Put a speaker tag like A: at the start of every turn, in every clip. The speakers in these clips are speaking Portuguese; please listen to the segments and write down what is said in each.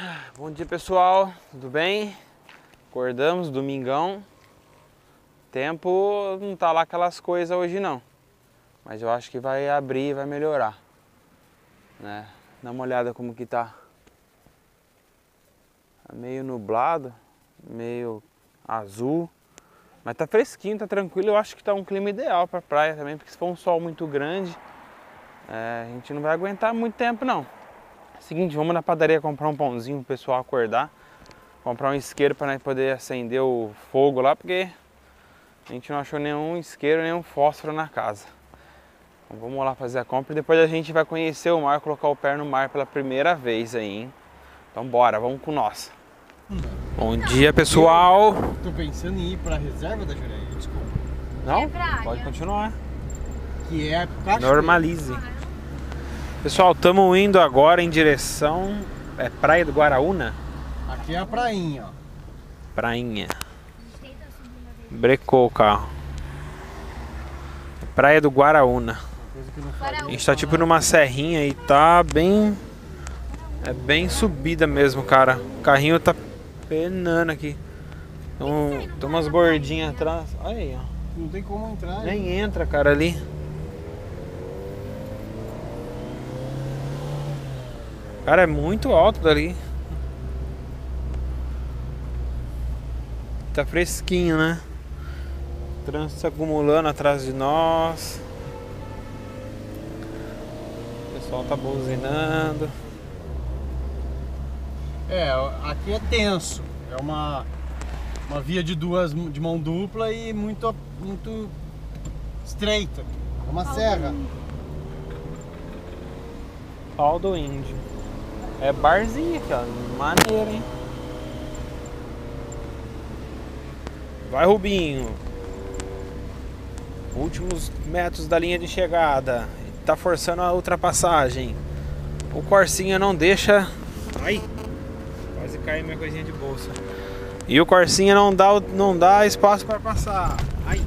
A: Bom dia, pessoal, tudo bem? Acordamos, domingão. Tempo não tá lá aquelas coisas hoje não, mas eu acho que vai abrir e vai melhorar, né? Dá uma olhada como que tá. Tá meio nublado, meio azul, mas tá fresquinho, tá tranquilo. Eu acho que tá um clima ideal pra praia também, porque se for um sol muito grande, a gente não vai aguentar muito tempo não. Seguinte, vamos na padaria comprar um pãozinho pro pessoal acordar. Comprar um isqueiro para nós poder acender o fogo lá, porque a gente não achou nenhum isqueiro, nenhum fósforo na casa. Então vamos lá fazer a compra e depois a gente vai conhecer o mar, colocar o pé no mar pela primeira vez aí, hein? Então bora, vamos com nós. Bom dia, pessoal!
B: Tô pensando em ir pra reserva da Jureia, desculpa.
A: Não? Pode continuar.
B: Que é cachoeira.
A: Normalize. Pessoal, estamos indo agora em direção... É Praia do Guaraúna?
B: Aqui é a prainha, ó.
A: Prainha. Brecou o carro. Praia do Guaraúna. A gente tá tipo numa serrinha e tá bem... É bem subida mesmo, cara. O carrinho tá penando aqui. Tem umas gordinhas atrás. Olha aí, ó.
B: Não tem como entrar.
A: Nem entra, cara, ali. Cara, é muito alto dali. Tá fresquinho, né? O trânsito se acumulando atrás de nós. O pessoal tá buzinando.
B: É, aqui é tenso. É uma via de mão dupla e muito estreita. É uma serra.
A: Pau do índio. É barzinho aqui, ó. Maneiro, hein? Vai, Rubinho. Últimos metros da linha de chegada. Tá forçando a ultrapassagem. O Corsinha não deixa... Ai! Quase caiu minha coisinha de bolsa. E o Corsinha não dá espaço para passar. Ai!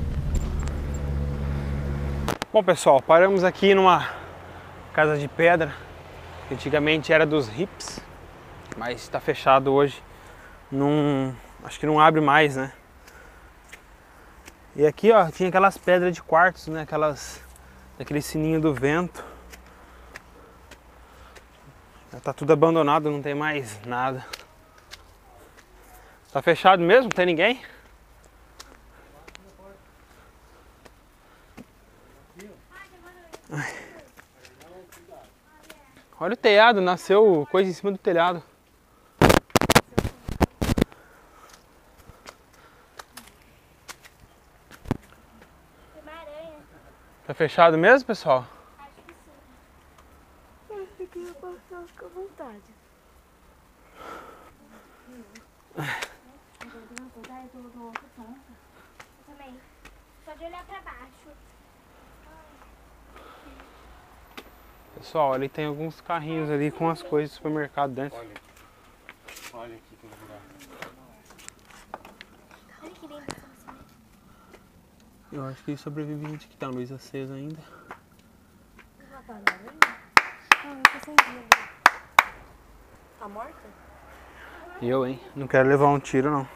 A: Bom, pessoal, paramos aqui numa casa de pedra. Que antigamente era dos hippies, mas está fechado hoje. Acho que não abre mais, né? E aqui, ó, tinha aquelas pedras de quartzo, né? Aquele sininho do vento. Já tá tudo abandonado, não tem mais nada. Tá fechado mesmo? Não tem ninguém? Ai. Olha o telhado, nasceu coisa em cima do telhado. Tá fechado mesmo, pessoal?
C: Acho que sim. Eu acho que eu posso ficar à vontade. Eu tô tonta. Eu também. Só de olhar pra baixo.
A: Pessoal, ali tem alguns carrinhos ali com as coisas do supermercado dentro.
B: Olha aqui que buraco.
C: Olha que lindo.
A: Eu acho que sobrevivente que tá a luz acesa ainda.
C: Eu tô sem vida. Tá morta?
A: Eu, hein? Não quero levar um tiro, não.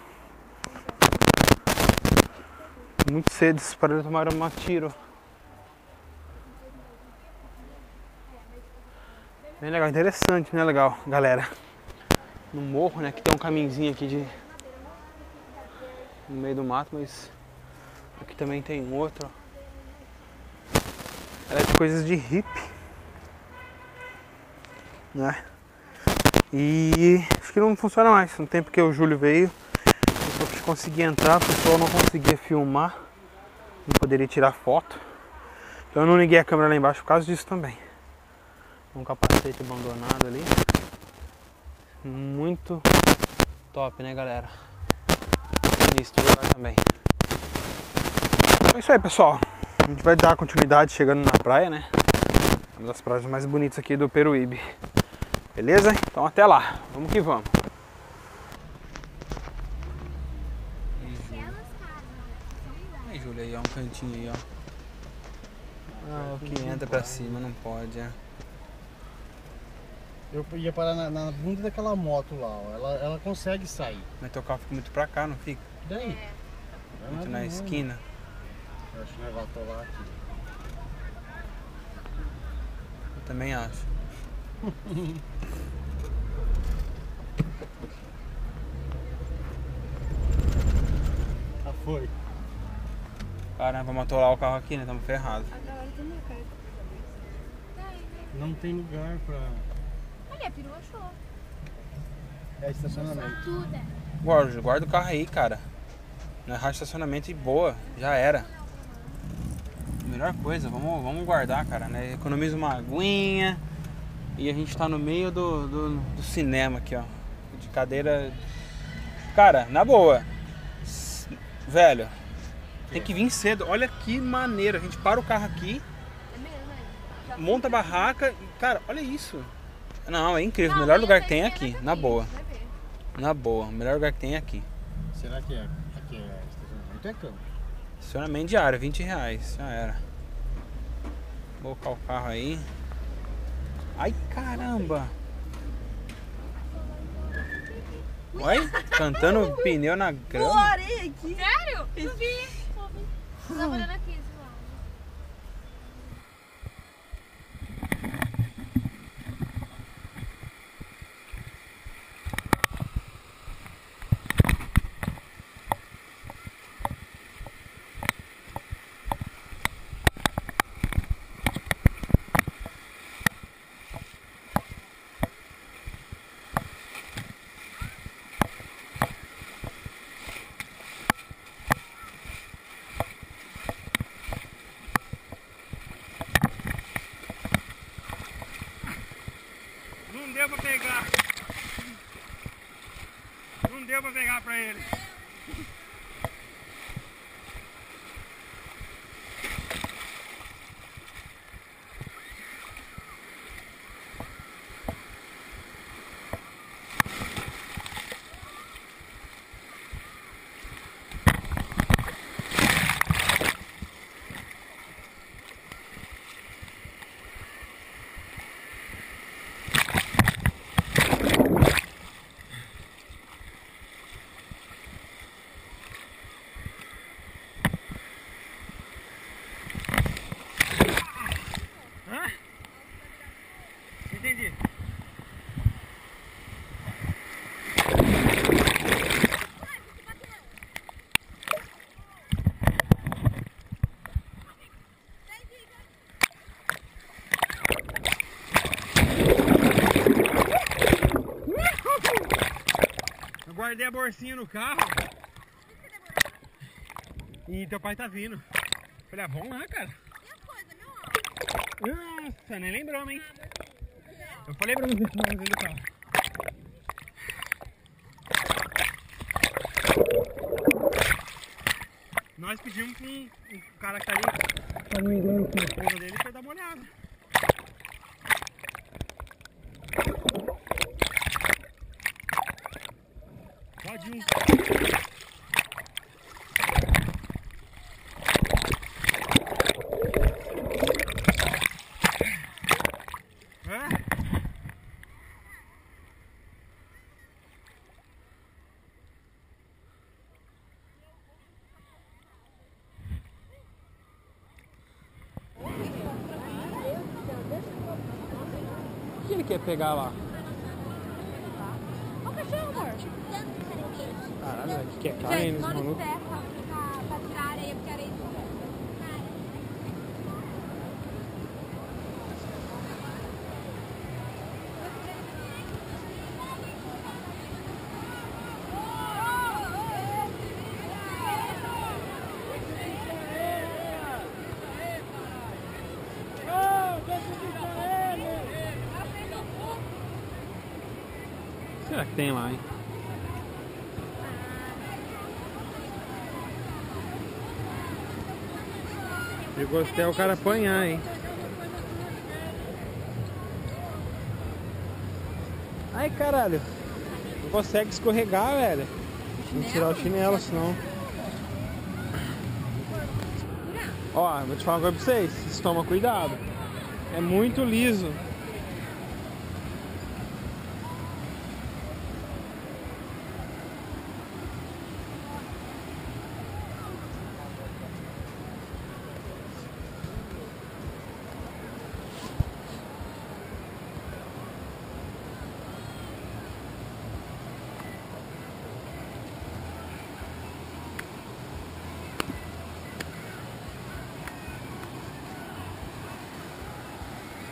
A: Muito cedo esses parelhos tomaram um tiro. Bem legal, interessante, né? Legal, galera. No morro, né? Que tem um caminhozinho aqui no meio do mato, mas aqui também tem outro. Ela é de coisas de hippie, né? E acho que não funciona mais. No tempo que o Júlio veio, eu só consegui entrar, o pessoal não conseguia filmar, não poderia tirar foto. Então eu não liguei a câmera lá embaixo por causa disso também. Um capacete abandonado ali. Muito top, né, galera? Sinistro lugar também. É isso aí, pessoal. A gente vai dar continuidade chegando na praia, né? Uma das praias mais bonitas aqui do Peruíbe. Beleza? Então até lá. Vamos que vamos. Aí, Júlia, aí, ó, um cantinho aí, ó. Ah, o que entra pra cima não pode, é.
B: Eu ia parar na bunda daquela moto lá, ó. Ela consegue sair.
A: Mas teu carro fica muito pra cá, não fica?
B: E daí?
A: Muito na esquina.
B: Eu acho que nós vamos atolar aqui.
A: Eu também acho.
B: Já foi.
A: Caramba, vamos atolar o carro aqui, né? Estamos ferrados.
B: Não tem lugar pra...
C: Olha, a perua achou.
B: É estacionamento.
C: Tudo é.
A: Guarda o carro aí, cara. Não é rádio estacionamento e boa, já era. Melhor coisa, vamos guardar, cara, né? Economiza uma aguinha. E a gente tá no meio do cinema aqui, ó. De cadeira. Cara, na boa. Velho, tem que vir cedo. Olha que maneiro. A gente para o carro aqui,
C: É mesmo, hein?
A: monta a barraca. E, cara, olha isso. Não, é incrível. O melhor lugar que tem é aqui, na boa. Na boa, o melhor lugar que tem é aqui.
B: Será que é? Aqui é estacionamento, é campo.
A: Estacionamento diário, R$20, já era. Vou colocar o carro aí. Ai, caramba! Oi? Cantando pneu na grama.
C: Sério? Eu vi. Tô trabalhando aqui, esse lado.
A: Não deu pra pegar. Não deu pra pegar pra ele. Entendi. Eu guardei a bolsinha no carro. E teu pai tá vindo. Falei, vamos lá, cara. Nossa, nem lembrou, hein? Eu falei pra você que não do carro. Nós pedimos pra um cara que tá ali, tá no inglês com a esposa dele, pra dar uma olhada. Pode ir. O que ele quer pegar lá?
C: Olha o cachorro, amor.
A: Caralho, velho, que é carne,
C: Gente,
A: esse
C: manda de
A: maluco.
C: terra pra tirar a areia, porque a areia
A: Será que tem lá, hein? Eu gostei o cara apanhar, hein? Ai, caralho. Não consegue escorregar, velho. Tem que tirar o chinelo, senão... Ó, vou te falar uma coisa pra vocês. Vocês tomam cuidado. É muito liso.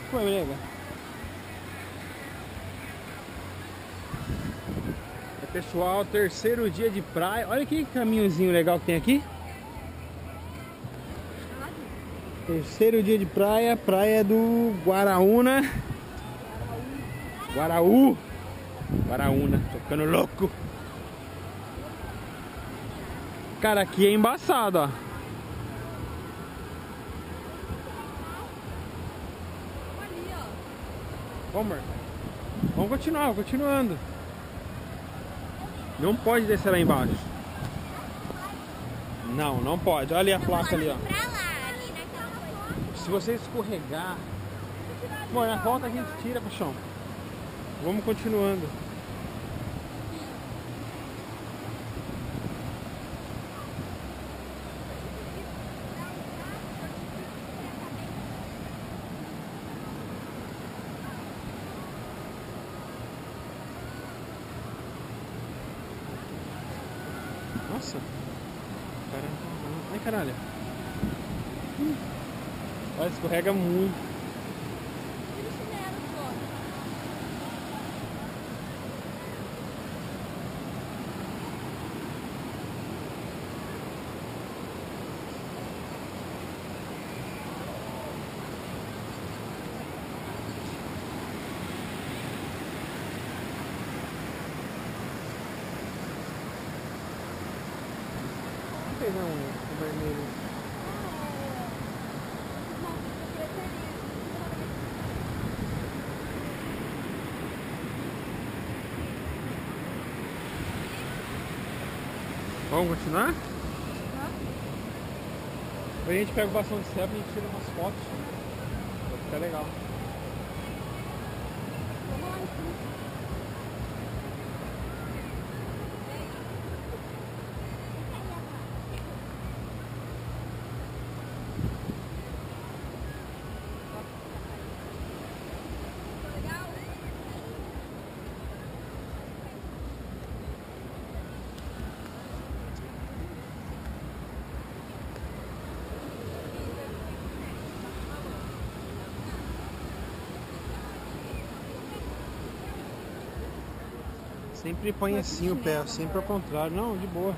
A: foi, brega? Pessoal, terceiro dia de praia. Olha que caminhozinho legal que tem aqui. Terceiro dia de praia, praia do Guaraúna. Guaraúna, tocando louco. Cara, aqui é embaçado, ó. Vamos, vamos continuar, continuando. Não pode descer lá embaixo. Não, não pode. Olha ali a placa ali, ó. Se você escorregar... Bom, na volta a gente tira pro chão. Vamos continuando. Nossa. Caramba. Ai, caralho. Olha, escorrega muito. Não, o vermelho. Vamos continuar? A gente pega o bastão de selfie e a gente tira umas fotos. Vai ficar legal. Sempre põe assim o pé, sempre ao contrário. Não, de boa.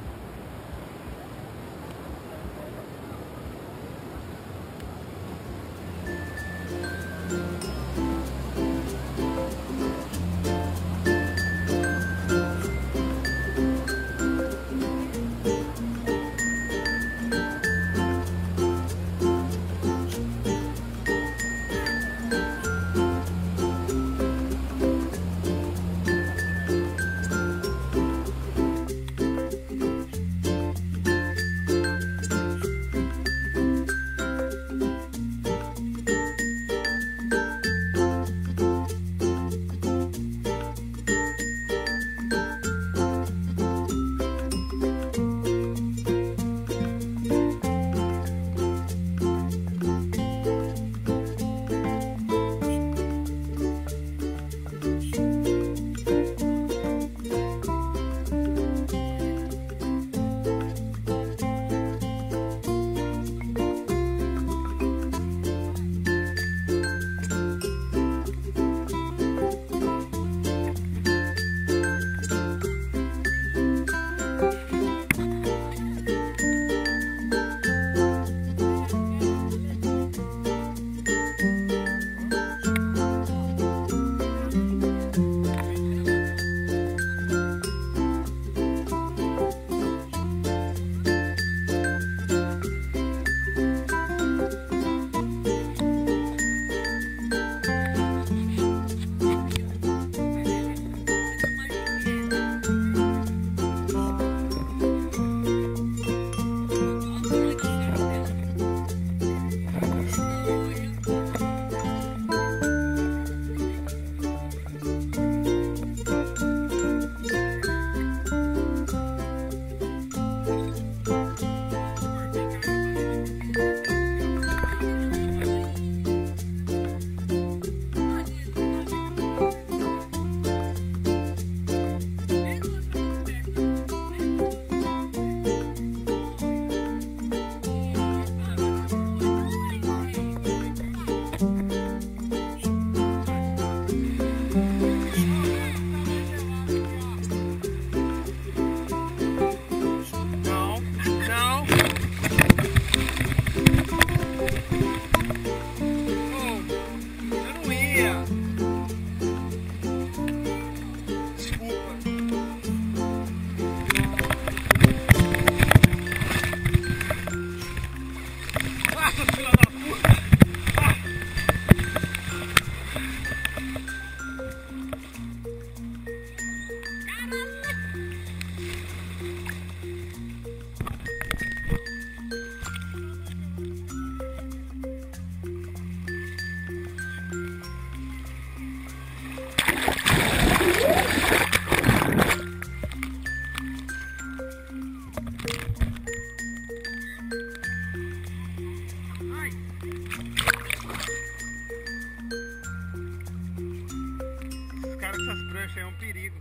B: perigo.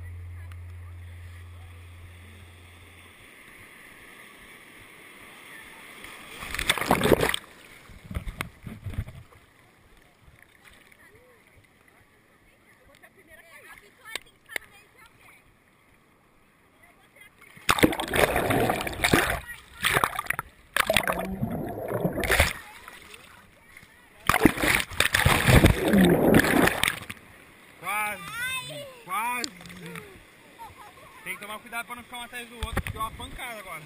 B: Quase. Tem que tomar cuidado para não ficar um atrás do outro, porque é uma pancada agora.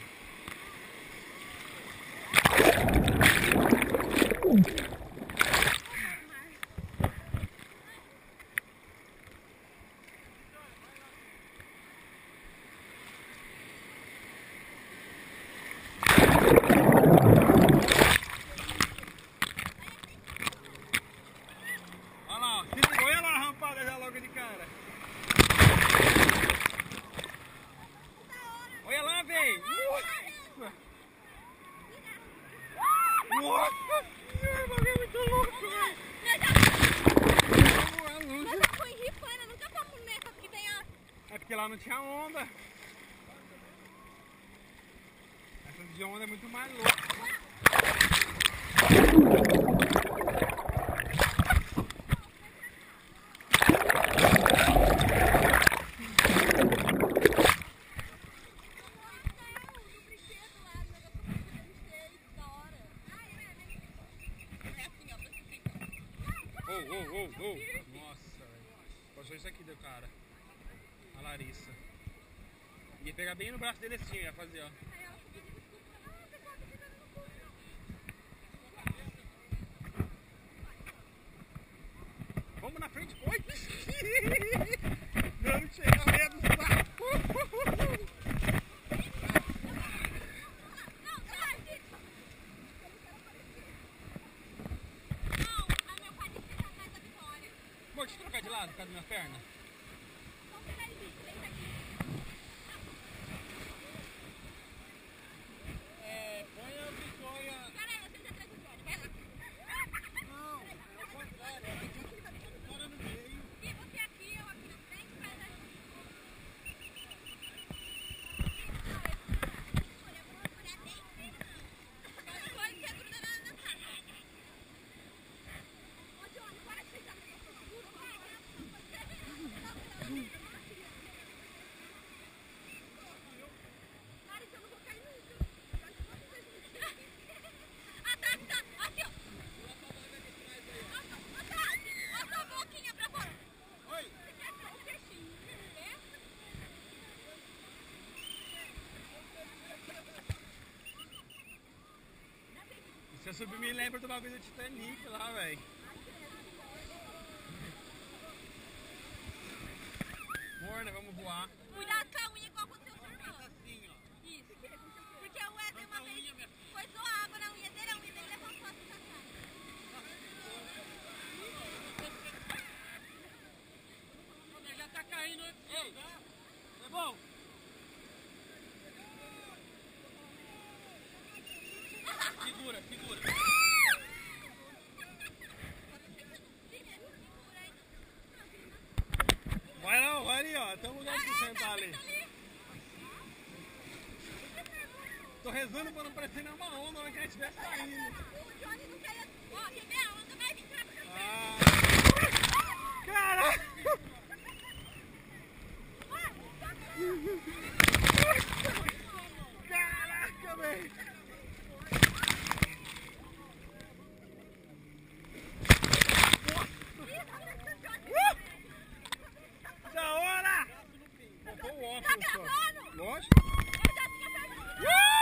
B: Olha lá a rampada já logo de cara. Olha lá, véi! Nossa senhora, o bagulho é muito louco, velho!
C: Mas eu fui em Ripana, nunca fomos nessa porque tem a...
B: É porque lá não tinha onda. Essa de onda é muito mais louca. Nossa, velho. Passou isso aqui do cara. A Larissa. Ia pegar bem no braço dele assim, ia fazer, ó. Vamos na frente, oi! Não chega medo, saco! Amor, deixa eu trocar de lado por causa da minha perna. Põe a vitória.
C: Caralho, você já traz o fone, vai lá.
B: Não, é o contrário. A vitória no meio.
C: E você aqui, eu aqui na frente, faz a...
B: Se eu subir, me lembra do bagulho do Titanic lá, velho. Amor, né? Vamos voar.
C: Cuidado com a unha igual aconteceu com o seu irmão.
B: Assim, ó.
C: Isso. Porque o Wesley uma vez foi zoar água na unha dele, a unha dele levantou assim pra trás.
B: Já tá caindo. Ei, é bom? Segura. Vai não, vai ali, ó. Tem um lugar pra você sentar ali. Tô rezando pra não parecer nenhuma onda na hora que a gente estiver saindo.
C: O Johnny não quer... Ó, quer ver? A onda vai vir pra frente.
B: Caraca! Caraca, velho! Da hora! Botou o óculos
C: Tá
B: só.
C: gravando?
B: Lógico.
C: Eu já tinha perguntado.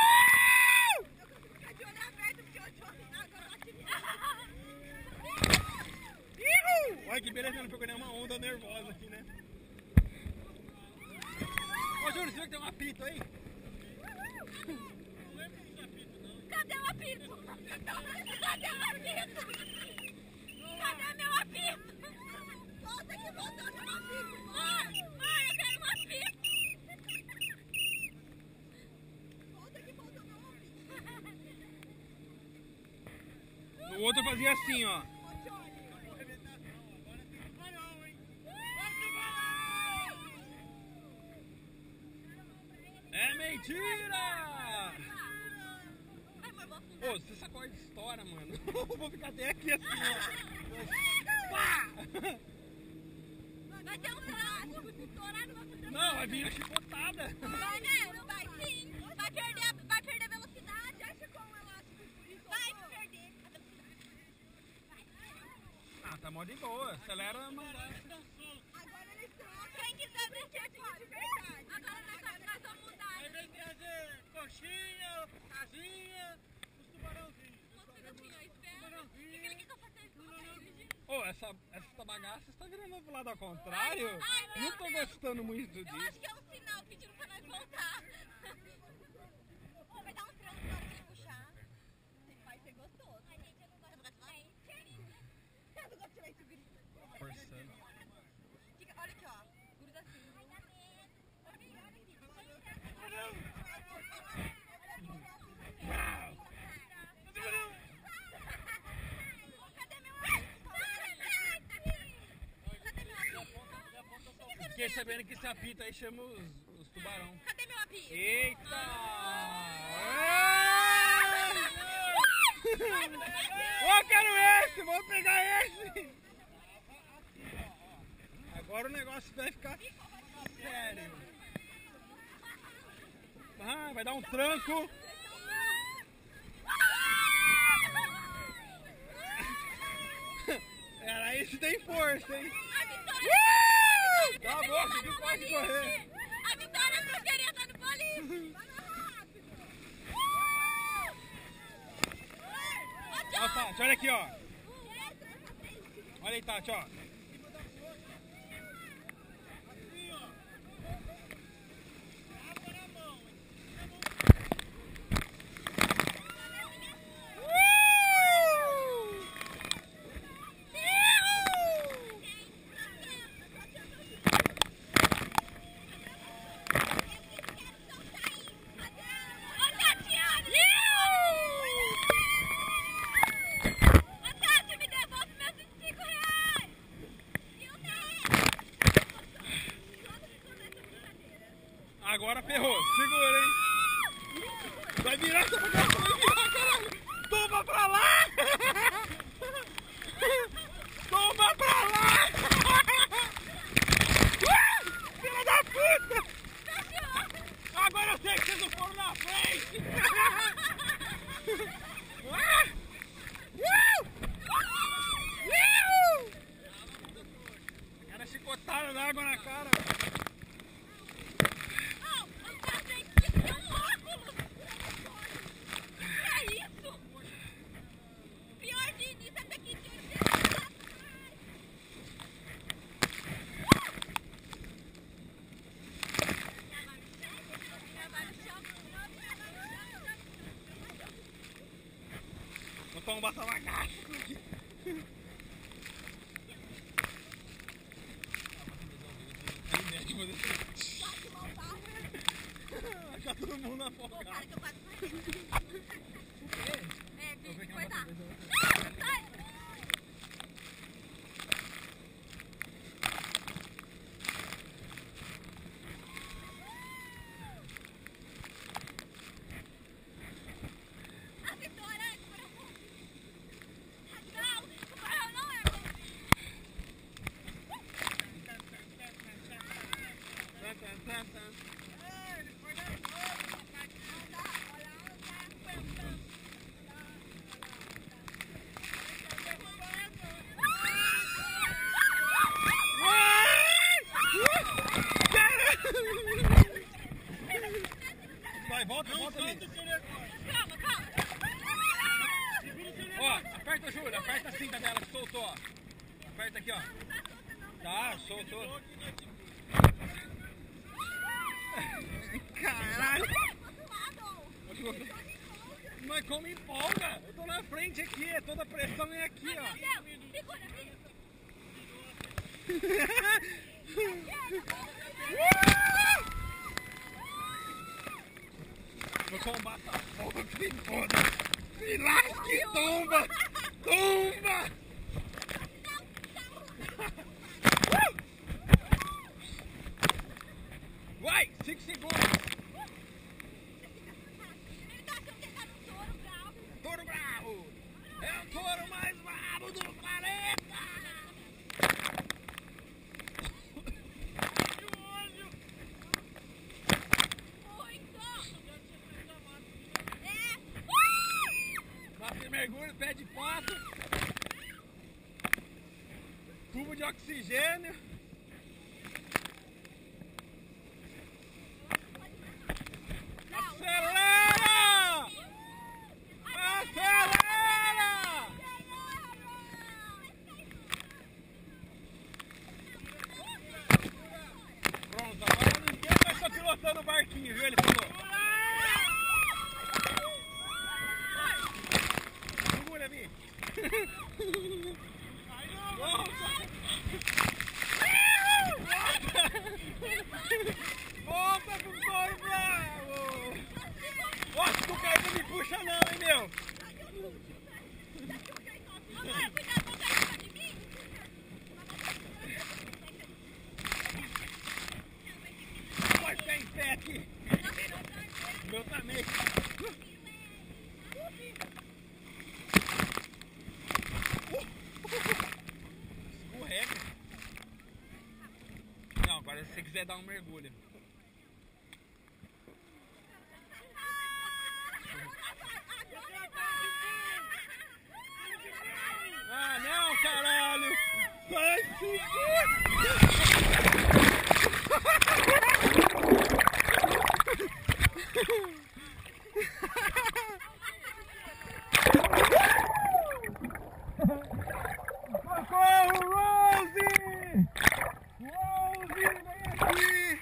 C: Eu de olho aberto porque o Johnny agora tá aqui.
B: Olha que beleza, não pegou nenhuma onda nervosa aqui, né? Ô, Júlio, você viu que tem um apito aí?
C: Cadê o apito? Cadê o apito? Cadê meu apito? Volta que voltou meu apito. Mãe, eu quero um apito. Volta que voltou meu apito.
B: O outro fazia assim, ó. Mentira! Ô, se essa corda estoura, mano, eu vou ficar até aqui assim, ó. Pá!
C: Vai ter um traço, estourar não vai fazer.
B: Não, vai vir a chicotada.
C: Vai, né? Não vai sim. Vai perder velocidade. Acha com o elástico por isso. Vai perder a velocidade.
B: Ah, tá mó de boa. Acelera, mas...
C: Agora eles estão. Quem quiser brincar de verdade. Agora nós vamos mudar.
B: Aí vem trazer coxinha, casinha, os tubarãozinhos.
C: O que eu faço isso?
B: Ô, essa bagaça está virando pro lado ao contrário.
C: Ai,
B: não tô gostando muito
C: Eu
B: disso.
C: acho que é um sinal pedindo pra nós voltar. Vai dar um tranco na hora que ele puxar. Vai ser gostoso. Ai, gente, eu não gosto de leite. Eu não gosto de leite, grito.
B: Forçando.
C: Olha aqui, ó. Gruda assim. Olha aqui. Cadê meu apito? Cadê meu apito?
B: Fiquei sabendo que esse apito aí chama os tubarão.
C: Cadê meu apito?
B: Eita! Ô, quero esse! Vou pegar esse! Agora o negócio vai ficar sério. Ah, vai dar um tranco. Era esse tem força, hein?
C: A Vitória!
B: Cala a boca, que pode correr.
C: A Vitória não queria estar no boliche!
B: Ó, Tati, olha aqui, ó. Olha aí, Tati, ó. Agora ferrou, segura, hein? Vai virar essa bagaça, vai virar, caralho! Toma pra lá! Toma pra lá! Filha da puta! Agora eu sei que vocês não foram na frente! Cara chicotada na água na cara! Vou botar uma caixa. Tá todo mundo afogado.
C: Vai dar.
B: Vai, volta ali.
C: Calma, calma.
B: Ó, aperta, Júlia, aperta a cinta dela que soltou, ó. Aperta aqui, ó. Tá, soltou. Caralho! Mas como empolga? Eu tô na frente aqui, toda a pressão é aqui, ó. Vou combater essa porra que se foda. Se lasque, tomba! Tomba! Vai, 5 segundos. touro bravo! É o touro mais bravo do planeta! Você mergulha, pé de pato, tubo de oxigênio. Acelera! Acelera! Pronto, agora ninguém vai estar pilotando o barquinho, viu? Ele falou. Segura, Vi. Volta pro touro bravo! Nossa, tu cai, não me puxa não, hein, meu? Põe pé em pé aqui. Meu também. Escorrega. Não, agora se você quiser dar um mergulho. Ah, não, caralho! Vai socorro, Rose! Rose, vem aqui!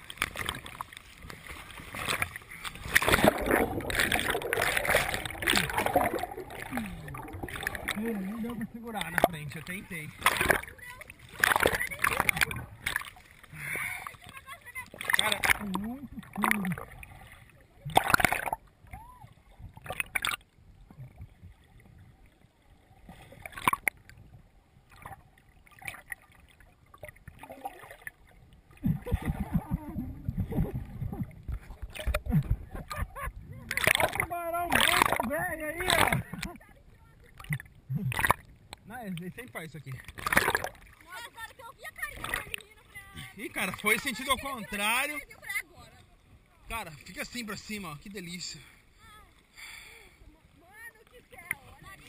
B: Não deu pra segurar na frente, eu tentei. Cara, tá muito fundo. Olha o tubarão branco velho aí, ó. Não, ele sempre faz isso aqui.
C: Nossa, cara, que eu vi a carinha dele rindo pra...
B: Ih, cara, foi sentido ao contrário. Cara, fica assim pra cima, ó. Que delícia.
C: Mano, que céu.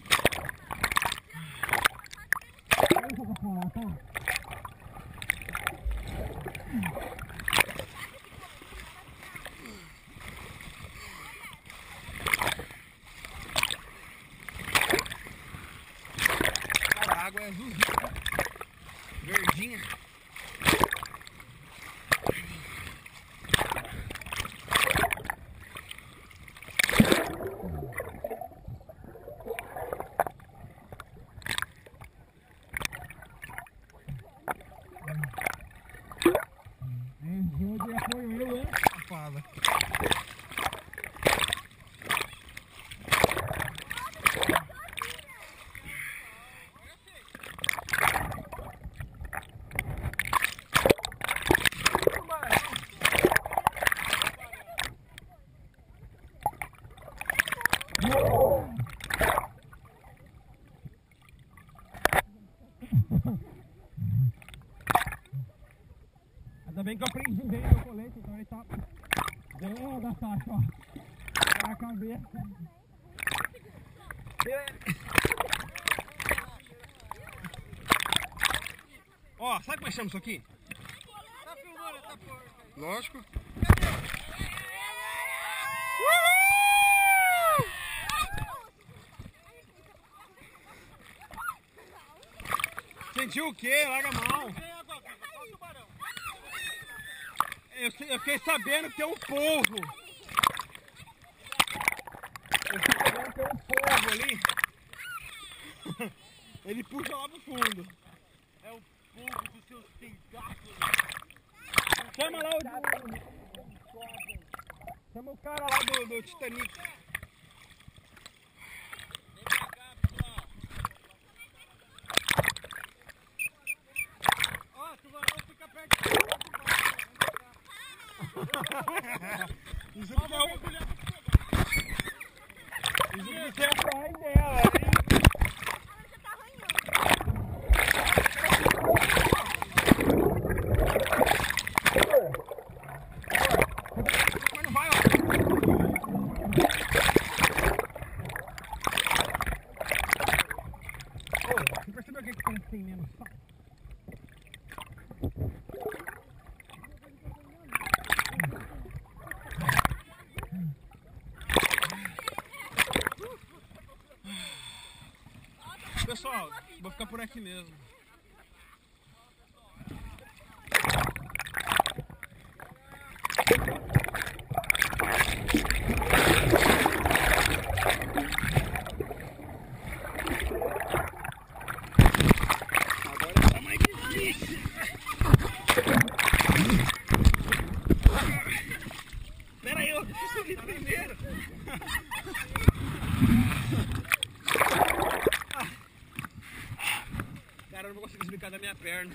C: Olha ali.
B: Cara, a água é azulzinha. Verdinha. Safada. Ainda bem que eu aprendi bem no colete, então ele tá bem da taxa, ó. Tá na cabeça. Ó, sabe como é que chama isso aqui? Tá filmando essa porca aí. Lógico. Sentiu o quê? Larga a mão. Eu fiquei sabendo que tem um polvo. Eu fiquei sabendo que tem um polvo ali. Ele puxa lá pro fundo. É o polvo dos seus tentáculos. Chama lá chama o cara lá do Titanic. Vem pra cá, pessoal. Ó, tubarão fica perto do tubarão. Isso aqui é Isso é atrás dela, hein?
C: Ela já tá arranhando.
B: Mas não vai, ó. Você percebeu o que tem menos sal? Pessoal, vou ficar por aqui mesmo. Agora tá mais difícil. Pera aí, eu subi primeiro. Cara, eu não vou conseguir explicar da minha perna.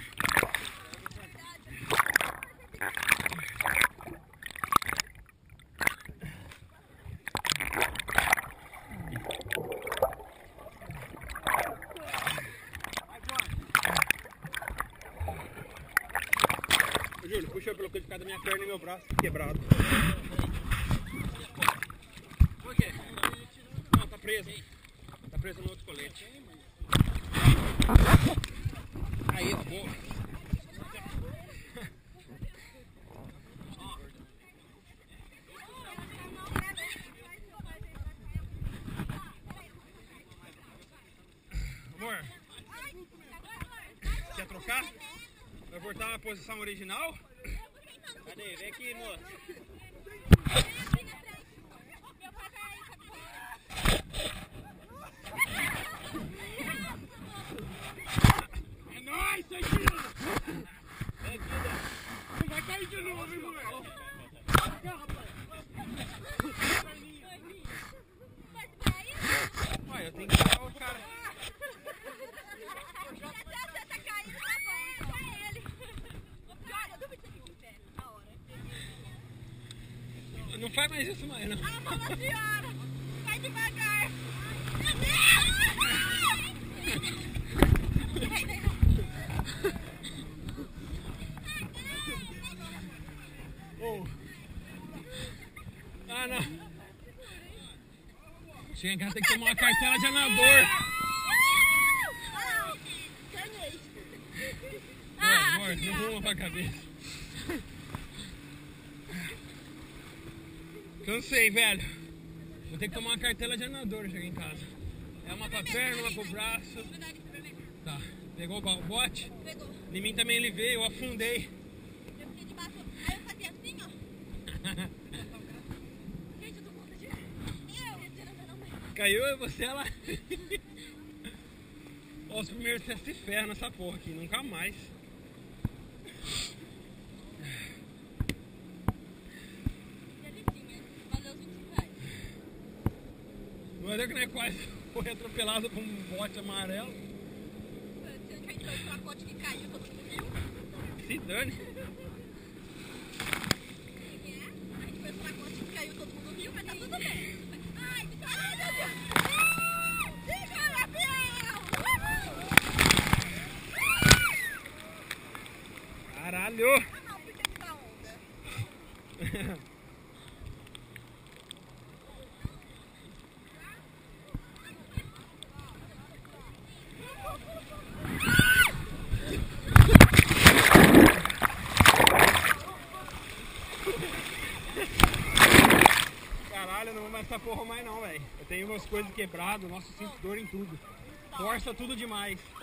B: Ô, Júlio, puxa pelo que ficar da minha perna e meu braço quebrado. Por quê? Não, tá preso. Tá preso no outro colete. Aí, boa. Amor, quer trocar? Vai voltar à posição original? Cadê? Vem aqui, moça. É nóis, Santinho! Vem aqui, não vai cair de novo, hein, mulher? Ué, eu tenho que tirar o cara. Não faz mais isso, mãe, não.
C: Ela falou, senhora, vai devagar.
B: Oh. Ah, não. Chega em casa, tem que tomar uma cartela de anador. Amor, não ruma pra cabeça. Cansei, velho. Vou ter que tomar uma cartela de anador chegar em casa. É uma pra perna, uma pro braço. Tá. Pegou o bote?
C: Pegou.
B: Em mim também ele veio, eu afundei.
C: Eu fiquei debaixo. Aí eu fazia assim, ó. Gente, eu tô com conta de... Eu retirando não mesmo.
B: Caiu e você lá. Ó, os primeiros testes se ferram nessa porra aqui, nunca mais. Olha que nós quase foi atropelado por um bote amarelo.
C: Você que foi o pacote que caiu, todo mundo viu?
B: Se dane.
C: A gente foi o pacote que caiu, todo mundo viu, mas tá tudo bem. Ai, meu Deus! Segura, Biel!
B: Caralho!
C: Ah, não, porque me dá onda.
B: Caralho, eu não vou mais essa porra mais não, velho. Eu tenho umas coisas quebradas, nossa, sinto dor em tudo. Força tudo demais.